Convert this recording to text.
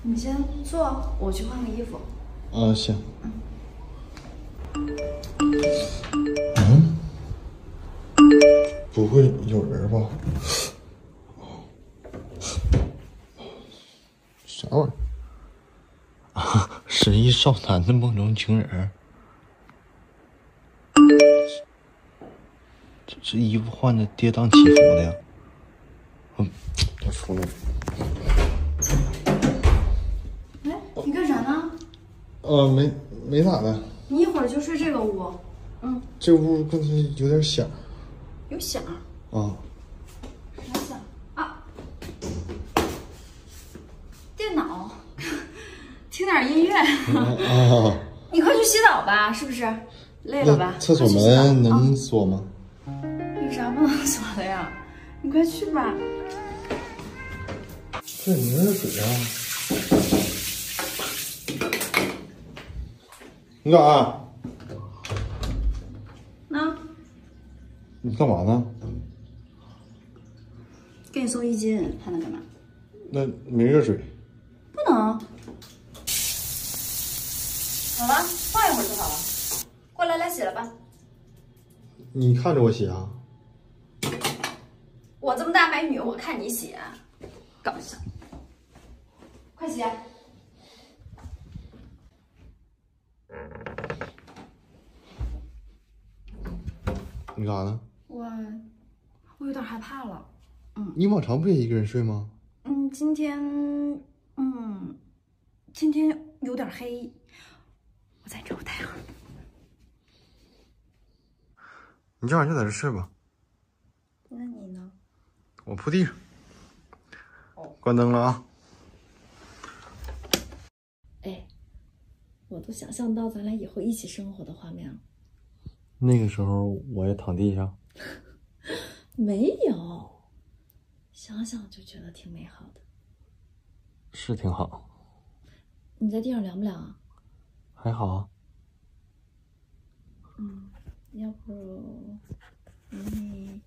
你先坐，我去换个衣服。 行。不会有人吧？啥玩意儿？啊，失忆少男的梦中情人。这衣服换的跌宕起伏的呀。我出来。 哎，你干啥呢？ 没咋的。 你一会儿就睡这个屋。 这屋刚才有点响。 有响？ 啊。 啥响？啊，电脑，听点音乐。你快去洗澡吧，是不是？累了吧？ 厕所门能锁吗？ 有啥不能锁的呀？你快去吧。 这明热水啊！你干啥？你干嘛呢？ 给你送衣巾，还能干嘛？ 那没热水。 不能。好了，放一会儿就好了。过来，来洗了吧。 你看着我洗啊？ 我这么大美女，我看你洗啊，搞笑。快洗。 你干啥呢？ 我有点害怕了。 你往常不也一个人睡吗？ 今天有点黑，我在找太阳。 你今晚就在这睡吧。 那你呢？ 我铺地上。关灯了啊。 哎，我都想象到咱俩以后一起生活的画面了。 那个时候我也躺地上。 没有，想想就觉得挺美好的。 是挺好。 你在地上凉不凉啊？ 还好啊。 要不你